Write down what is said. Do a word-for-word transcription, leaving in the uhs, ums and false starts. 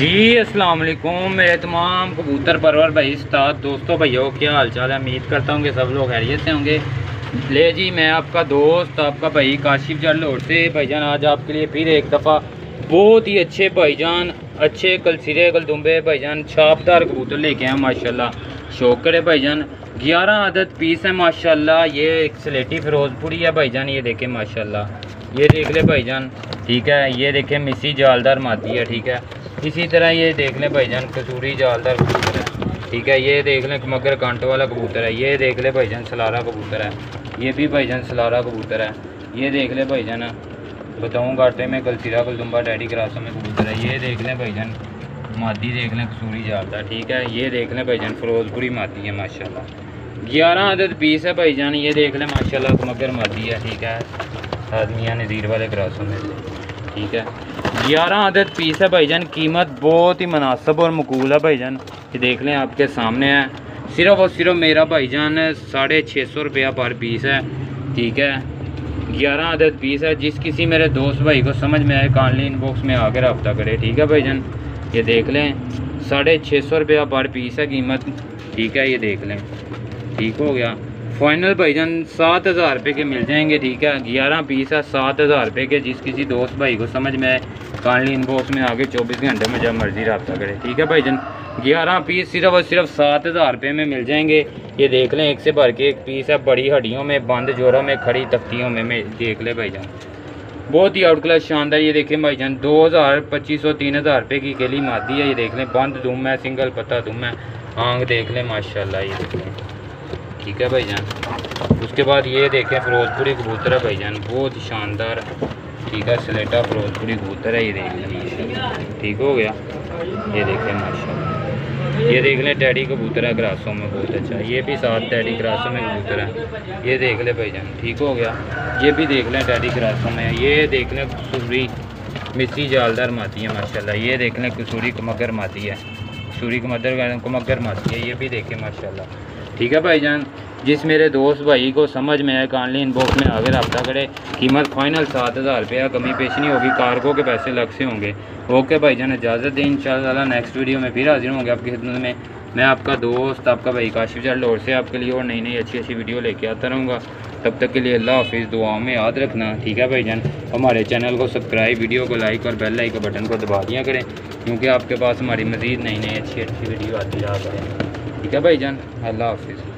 जी अस्सलाम वालेकुम मेरे तमाम कबूतर परवर भाई उस्ताद दोस्तों भाइयों, क्या हाल चाल है। उम्मीद करता हूँ कि सब लोग खैरियत से होंगे। ले जी, मैं आपका दोस्त आपका भाई काशिफ जल लाहौर से भाईजान आज आपके लिए फिर एक दफ़ा बहुत ही अच्छे भाईजान अच्छे कलसिरे कलदुम्बे भाईजान छापदार कबूतर लेके आए माशाल्लाह। शौक करे भाईजान, ग्यारह आदत पीस है माशाल्लाह। ये एक स्लेटी फिरोजपुरी है भाईजान, ये देखें माशाल्लाह, ये देख ले भाईजान, ठीक है। ये देखें मिसी जालदार मादी है, ठीक है। इसी तरह ये देख लें भाईजान कसूरी जालदार कबूतर है, ठीक है। ये देख लें मगर कांटे वाला कबूतर है। ये देख ले भाईजान सलारा कबूतर है, ये भी भाईजान सलारा कबूतर है। ये देख ले भाईजान बताऊँ घाटे में कलसिरा कलदुम्बा डैडी क्रासों में कबूतर है। ये देख लें भाईजान मादी देख लें कसूरी जालदार, ठीक है। ये देख लें भाईजान फिरोजपुरी मादी है माशाल्लाह। ग्यारह आदत पीस है भाईजान। ये देख लें माशाल्लाह मगर मादी है, ठीक है। आदमिया नज़ीर वाले क्रासों में से, ठीक है। ग्यारह आदत पीस है भाईजान। कीमत बहुत ही मुनासिब और मकबूल है भाईजान। ये देख लें आपके सामने है। सिर्फ और सिर्फ मेरा भाईजान साढ़े छः सौ रुपया पर पीस है, ठीक है। ग्यारह आदत पीस है। जिस किसी मेरे दोस्त भाई को समझ में आए कानली इनबॉक्स में आकर रब्ता करे, ठीक है भाईजान। ये देख लें साढ़े छः सौ रुपया पर पीस है कीमत, ठीक है। ये देख लें, ठीक हो गया। फाइनल भाईजान सात हज़ार रुपये के मिल जाएंगे, ठीक है। ग्यारह पीस है सात हज़ार रुपये के। जिस किसी दोस्त भाई को समझ में आए कानली इनबॉक्स में आगे चौबीस घंटे में जब मर्जी रब्ता करे, ठीक है भाईजान। ग्यारह पीस सिर्फ और सिर्फ सात हज़ार रुपये में मिल जाएंगे। ये देख लें एक से भर के एक पीस है, बड़ी हड्डियों में बंद जोरों में खड़ी तख्तियों में में देख ले भाईजान, बहुत ही आउट क्लास शानदार। ये देखें भाईजान दो हज़ार पच्चीस सौ तीन हज़ार रुपये की केली मादी है। ये देख लें बंद दुम है, सिंगल पत्ता दुम है, आंग देख लें माशाल्लाह। ये देख लें, ठीक है भाईजान। उसके बाद ये देखें फिरोजपुरी कबूतर है भाईजान, बहुत ही शानदार, ठीक है। स्लेटा फिरोजपुरी कबूतर है। ये देख लें माशाल्लाह, ठीक हो गया। ये देखें माशाल्लाह। ये देख लें टैडी कबूतर है ग्रासों में, बहुत अच्छा। ये भी सात टैडी ग्रासों में कबूतर है। ये देख ले भाईजान, ठीक हो गया। ये भी देख लें टैडी ग्रासों में। ये देख लें कसूरी मिसी जालदार माती है माशाल्लाह। ये देख लें कसूरी मगर माती है, कसूरी मदर मगर माती है। ये भी देखें माशाल्लाह, ठीक है भाईजान। जिस मेरे दोस्त भाई को समझ में आए कानली इनबॉक्स में आगे रब्ता करे। कीमत फाइनल सात हज़ार रुपया, कमी पेश नहीं होगी, कार्गो के पैसे अलग से होंगे। ओके भाईजान, इजाज़त दें। इंशाल्लाह नेक्स्ट वीडियो में फिर हाजिर होंगे आपकी खिदमत में। मैं आपका दोस्त आपका भाई काशिफ जल लाहौर से आपके लिए और नई नई अच्छी अच्छी वीडियो लेके आता रहूँगा। तब तक के लिए अल्लाह हाफिज़, दुआओं में याद रखना, ठीक है भाईजान। हमारे चैनल को सब्सक्राइब, वीडियो को लाइक और बेल लाइक के बटन को दबा दिया करें, क्योंकि आपके पास हमारी मज़ीद नई नई अच्छी अच्छी वीडियो आती रहा करें, ठीक है भाईजान। अल्लाह हाफिज़।